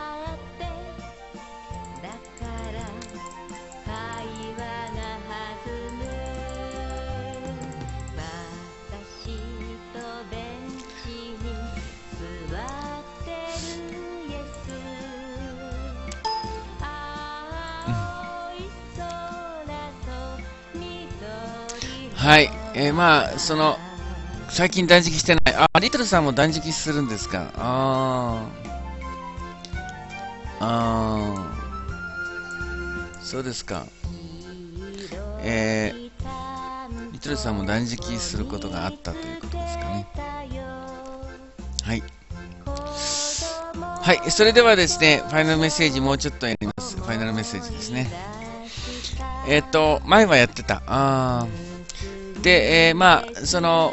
はい、えー、まあその最近断食してない。あ、リトルさんも断食するんですか。あーあー、そうですか。えー、リトルさんも断食することがあったということですかね。はい。はい、それではですね、ファイナルメッセージもうちょっとやります。ファイナルメッセージですね。えっ、ー、と、前はやってた。あーで、えー、まあ、その、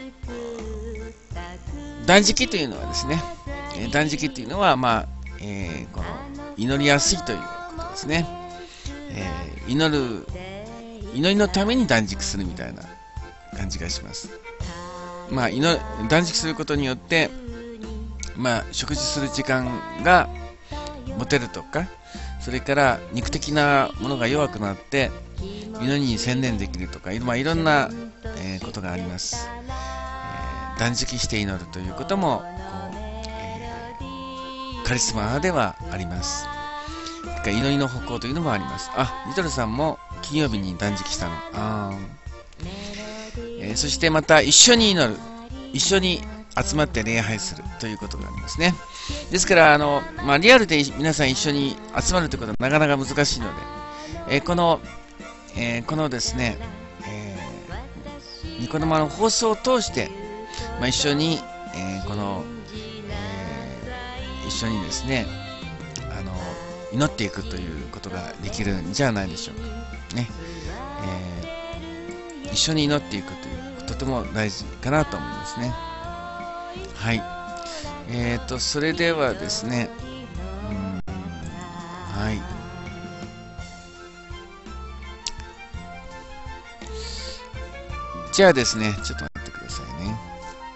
断食というのはですね、えー、断食というのは、まあ、えー、この、祈りやすいということですね。えー、祈る、祈りのために断食するみたいな感じがします。まあ、祈断食することによって、まあ、食事する時間が持てるとか、それから肉的なものが弱くなって祈りに専念できるとか、まあ、いろんな、えー、ことがあります。えー、断食して祈るということもこう、えー、カリスマではあります。祈りの歩行というのもあります。あ、リトルさんも金曜日に断食したの。あ、えー、そしてまた一緒に祈る、一緒に集まって礼拝するということがありますね。ですからあの、まあ、リアルで皆さん一緒に集まるということはなかなか難しいので、えー、この、えー、このですね、えー、ニコ生の放送を通して、まあ、一緒に、えー、この、えー、一緒にですね、あの祈っていくということができるんじゃないでしょうかね。えー、一緒に祈っていくというとても大事かなと思いますね。はい。えーと、それではですね、うん、はい。じゃあですね、ちょっと待ってくださいね。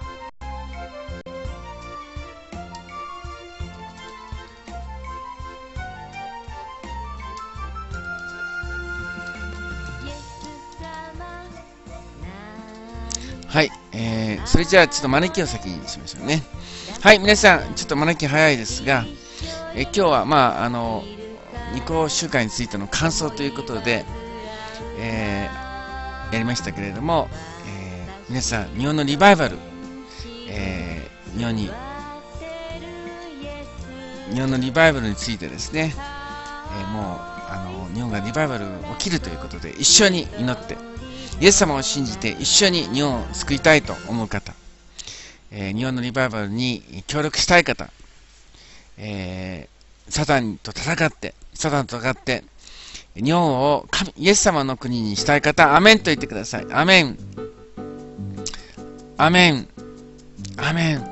はい。えー、それじゃあちょっと招きを先にしましょうね。はい、皆さん、ちょっと招き早いですが、え今日は、まあ、あの、ニコ集会についての感想ということで、えー、やりましたけれども、えー、皆さん、日本のリバイバル、えー、日本に、日本のリバイバルについてですね、えー、もう、あの、日本がリバイバル起きるということで、一緒に祈って、イエス様を信じて一緒に日本を救いたいと思う方、えー、日本のリバイバルに協力したい方、えー、サタンと戦って、サタンと戦って、 日本を神イエス様の国にしたい方、アメンと言ってください。アメン。アメン。アメン。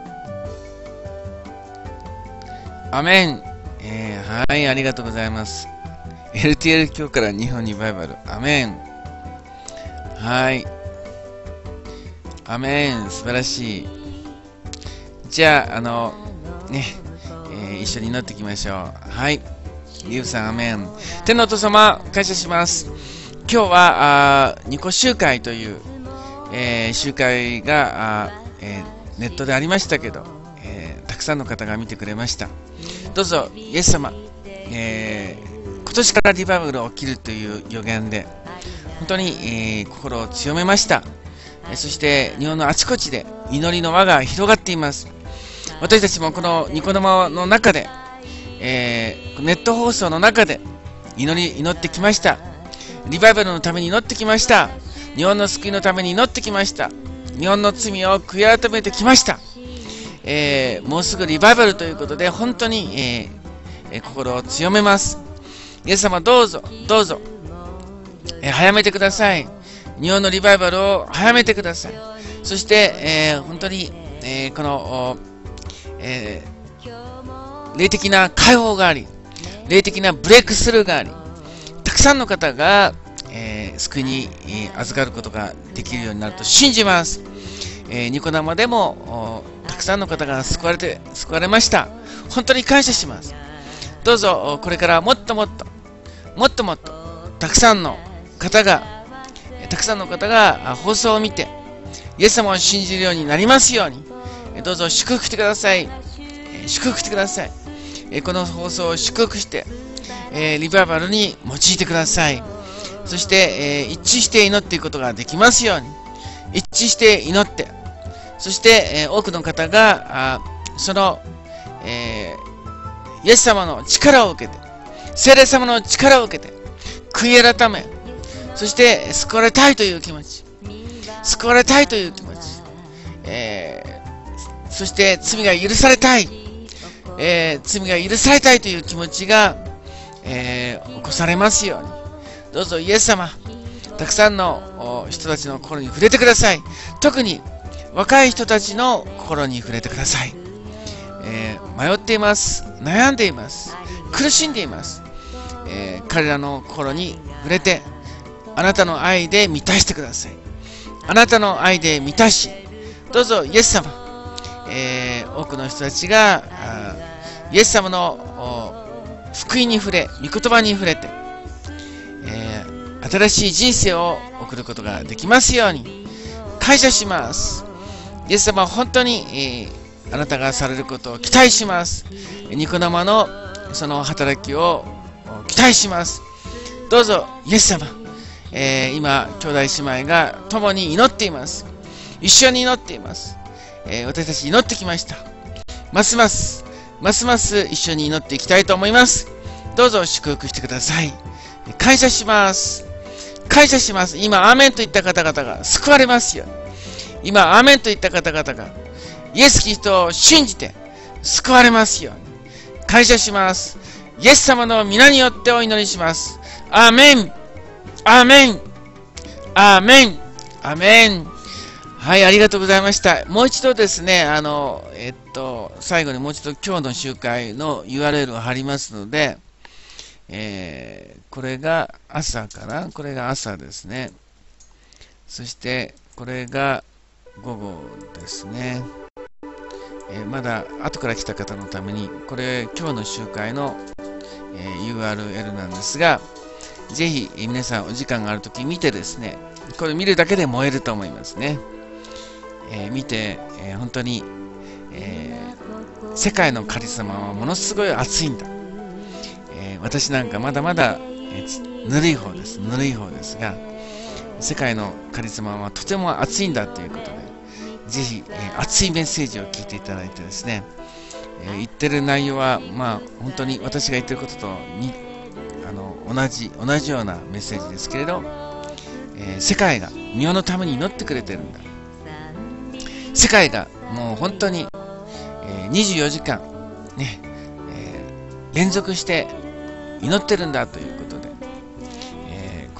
アメン。えー、はい、ありがとうございます。エルティーエル 教から日本リバイバル。アメン。はい。アメン。素晴らしい。じゃあ、あの、ね、えー、一緒に祈っていきましょう。はい。リュウさん、アメン。天のお父様、感謝します。今日は、あニコ集会という、えー、集会が、あえー、ネットでありましたけど、えー、たくさんの方が見てくれました。どうぞ、イエス様、えー、今年からリバイバルが起きるという予言で、本当に、えー、心を強めました。そして、日本のあちこちで祈りの輪が広がっています。私たちもこのニコ生の中で、えー、ネット放送の中で祈り、祈ってきました。リバイバルのために祈ってきました。日本の救いのために祈ってきました。日本の罪を悔い改めてきました。えー、もうすぐリバイバルということで、本当に、えーえー、心を強めます。イエス様どうぞ、どうぞ、えー、早めてください。日本のリバイバルを早めてください。そして、えー、本当に、えー、この、えー、霊的な解放があり、霊的なブレイクスルーがあり、たくさんの方が、えー、救いに、えー、預かることができるようになると信じます。えー、ニコ生でもたくさんの方が救われて救われました。本当に感謝します。どうぞこれからもっともっともっともっとたくさんの方がたくさんの方が放送を見てイエス様を信じるようになりますように、どうぞ祝福してください。祝福してください。この放送を祝福して、えー、リバイバルに用いてください。そして、えー、一致して祈っていくことができますように、一致して祈って、そして、えー、多くの方があその、えー、イエス様の力を受けて、聖霊様の力を受けて悔い改め、そして救われたいという気持ち、救われたいという気持ち、えー、そして罪が許されたい、えー、罪が許されたいという気持ちが、えー、起こされますように、どうぞイエス様、たくさんの人たちの心に触れてください。特に若い人たちの心に触れてください。えー、迷っています、悩んでいます、苦しんでいます、えー、彼らの心に触れて、あなたの愛で満たしてください。あなたの愛で満たし、どうぞイエス様、えー、多くの人たちがイエス様の福音に触れ、御言葉に触れて、えー、新しい人生を送ることができますように感謝します。イエス様、本当に、えー、あなたがされることを期待します。ニコ生のその働きを期待します。どうぞイエス様、えー、今兄弟姉妹が共に祈っています。一緒に祈っています。えー、私たち祈ってきました。ますますますます一緒に祈っていきたいと思います。どうぞ祝福してください。感謝します。感謝します。今アーメンといった方々が救われますよ。今アーメンといった方々がイエス・キリストを信じて救われますように感謝します。イエス様の皆によってお祈りします。アーメン、アーメン、アーメン、アーメン。はい、ありがとうございました。もう一度ですね、あの、えっと、最後にもう一度今日の集会の ユーアールエル を貼りますので、えー、これが朝かな、これが朝ですね。そして、これが午後ですね。えー、まだ後から来た方のために、これ今日の集会の、えー、ユーアールエル なんですが、ぜひ皆さんお時間があるとき見てですね、これ見るだけで燃えると思いますね。えー、見て、えー、本当に、えー、世界のカリスマはものすごい熱いんだ。えー、私なんかまだまだ、えー、ぬるい方です。ぬるい方ですが、世界のカリスマはとても熱いんだということで、ぜひ、えー、熱いメッセージを聞いていただいてですね、えー、言ってる内容は、まあ、本当に私が言ってることとにあの同じ、同じようなメッセージですけれど、えー、世界が日本のために祈ってくれてるんだ。世界がもう本当に、えー、にじゅうよじかん、ねえー、連続して祈ってるんだということで、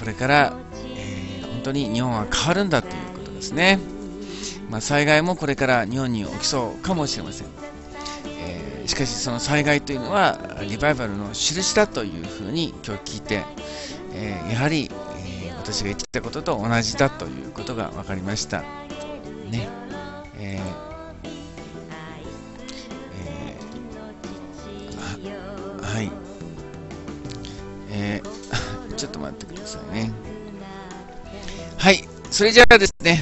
れから、えー、本当に日本は変わるんだということですね。まあ、災害もこれから日本に起きそうかもしれません。えー、しかしその災害というのはリバイバルの印だというふうに今日聞いて、えー、やはり、えー、私が言ってきたことと同じだということが分かりましたね。えーはい、えー、ちょっと待ってくださいね。はい、それじゃあですね、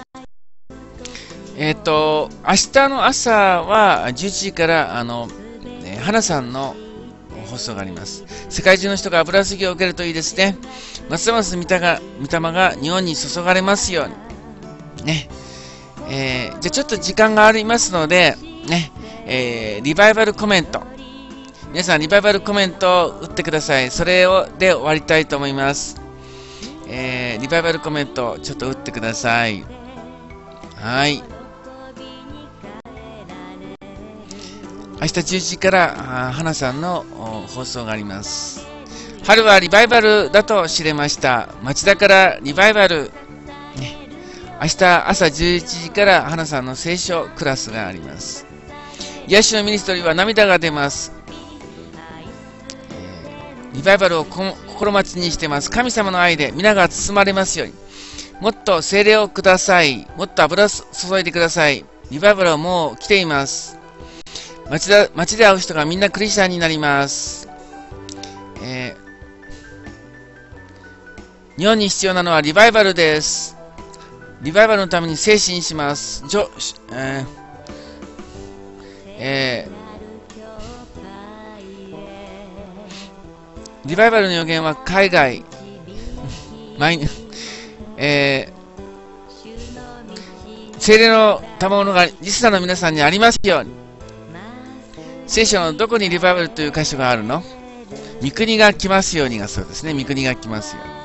えっと、明日の朝はじゅういちじからあの、ね、花さんの放送があります。世界中の人が油すぎを受けるといいですね。ますます御霊が、御霊が日本に注がれますように。ね。えー、じゃあちょっと時間がありますので、ね、えー、リバイバルコメント。皆さん、リバイバルコメントを打ってください。それをで終わりたいと思います。えー、リバイバルコメント、ちょっと打ってください。はい。明日じゅういちじから、花さんの放送があります。春はリバイバルだと知れました。町田からリバイバル。ね、明日朝じゅういちじから花さんの聖書クラスがあります。癒しのミニストリーは涙が出ます。リバイバルを心待ちにしてます。神様の愛で皆が包まれますように。もっと聖霊をください。もっと油を注いでください。リバイバルはもう来ています。街で、街で会う人がみんなクリスチャンになります。えー、日本に必要なのはリバイバルです。リバイバルのために精進します。じょえーえーリバイバルの予言は海外、えー、聖霊の賜物がリスナーの皆さんにありますように。聖書のどこにリバイバルという箇所があるの？御国が来ますようにがそうですね。御国が来ますように。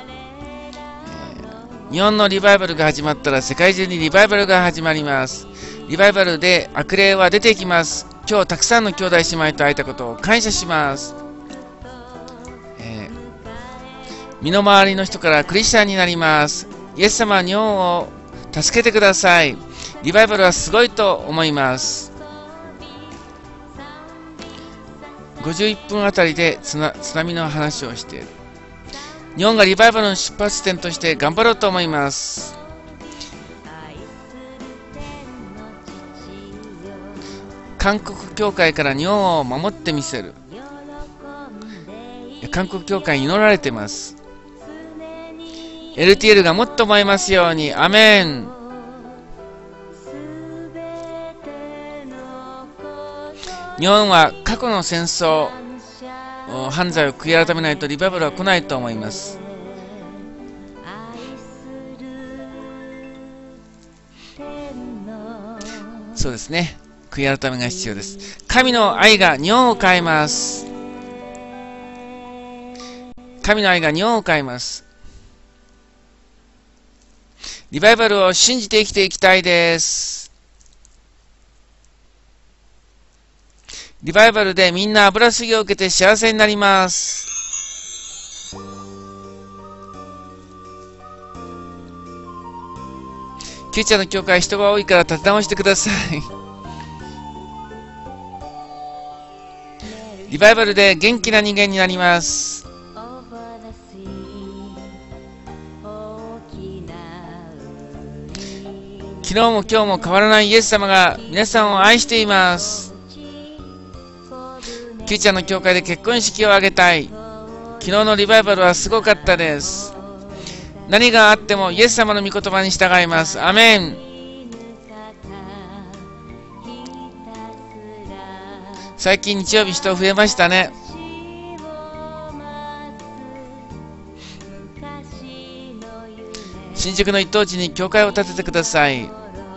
えー、日本のリバイバルが始まったら世界中にリバイバルが始まります。リバイバルで悪霊は出てきます。今日たくさんの兄弟姉妹と会えたことを感謝します。身の回りの人からクリスチャンになります。イエス様は日本を助けてください。リバイバルはすごいと思います。ごじゅういっぷんあたりで津波の話をしている。日本がリバイバルの出発点として頑張ろうと思います。韓国教会から日本を守ってみせる。韓国教会に祈られています。エルティーエル がもっと燃えますように。アメン。日本は過去の戦争、犯罪を悔い改めないとリバイバルは来ないと思います。そうですね。悔い改めが必要です。神の愛が日本を変えます。神の愛が日本を変えます。リバイバルを信じて生きていきたいです。リバイバルでみんな油すぎを受けて幸せになります。キューチャーの教会人が多いから立て直してください。リバイバルで元気な人間になります。昨日も今日も変わらないイエス様が皆さんを愛しています。キューちゃんの教会で結婚式を挙げたい。昨日のリバイバルはすごかったです。何があってもイエス様の御言葉に従います。アメン。最近日曜日人増えましたね。新宿の一等地に教会を建ててください。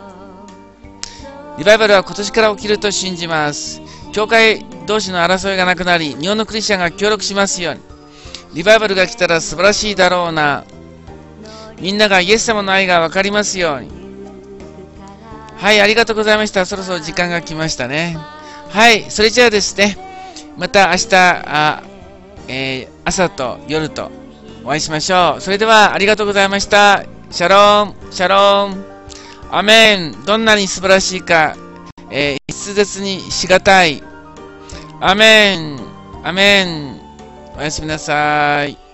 リバイバルは今年から起きると信じます。教会同士の争いがなくなり、日本のクリスチャンが協力しますように。リバイバルが来たら素晴らしいだろうな。みんながイエス様の愛が分かりますように。はい、ありがとうございました。そろそろ時間が来ましたね。はい、それじゃあですね、また明日、あえー、朝と夜とお会いしましょう。それではありがとうございました。シャローン、シャローン。アメン。どんなに素晴らしいか、えー、筆舌にしがたい。アメン、アメン。おやすみなさい。